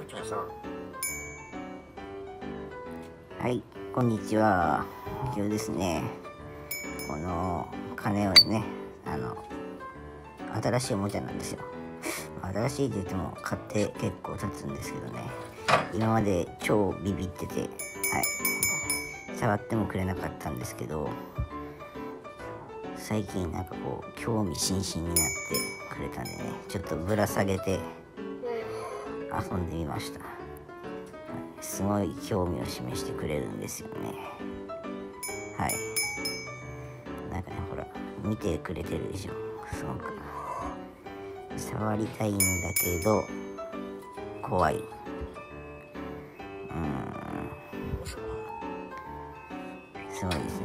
はい、こんにちは。今日ですね、この鐘をね、新しいおもちゃなんですよ。新しいと言っても買って結構経つんですけどね、今まで超ビビってて、触ってもくれなかったんですけど、最近なんかこう興味津々になってくれたんでね、ちょっとぶら下げて遊んでみました。すごい興味を示してくれるんですよね。はい。なんかね、ほら、見てくれてるでしょ。すごく。触りたいんだけど、怖い。すごいですね。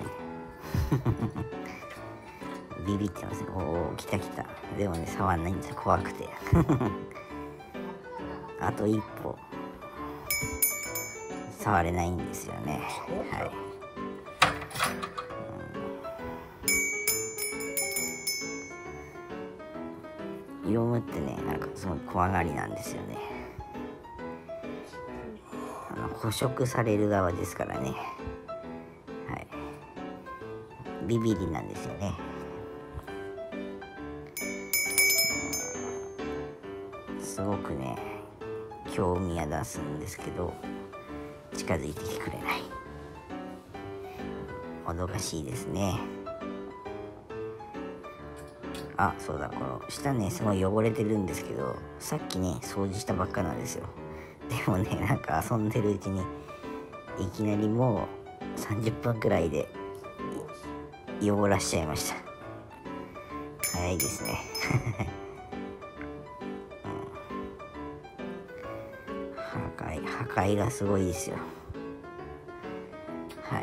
ビビってますよ。おー、来た来た。でもね、触んないんですよ。怖くて。あと一歩。触れないんですよね。はい。ヨウムってね、なんかすごい怖がりなんですよね。捕食される側ですからね。はい。ビビリなんですよね。すごくね、興味は出すんですけど、近づいてきてくれない。もどかしいですね。あ、そうだ、この下ね、すごい汚れてるんですけど、さっきね、掃除したばっかなんですよ。でもね、なんか遊んでるうちに、いきなりもう30分くらいで汚らしちゃいました。早いですね。破壊がすごいですよ。はい。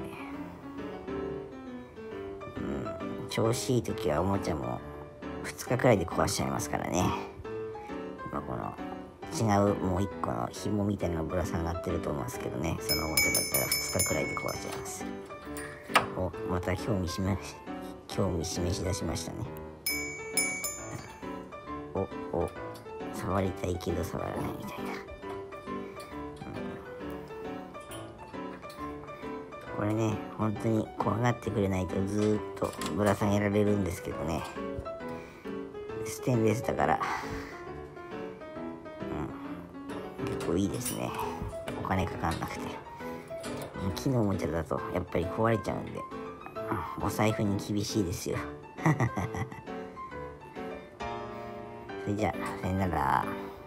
調子いい時はおもちゃも2日くらいで壊しちゃいますからね。今この違うもう1個の紐みたいなのぶら下がってると思いますけどね、そのおもちゃだったら2日くらいで壊しちゃいます。お、また興味示し出しましたね。お、触りたいけど触らないみたいな。これね、本当に怖がってくれないとずーっとぶら下げられるんですけどね、ステンレスだから、結構いいですね。お金かかんなくて。木のおもちゃだとやっぱり壊れちゃうんで、お財布に厳しいですよ。それじゃあ、さよなら。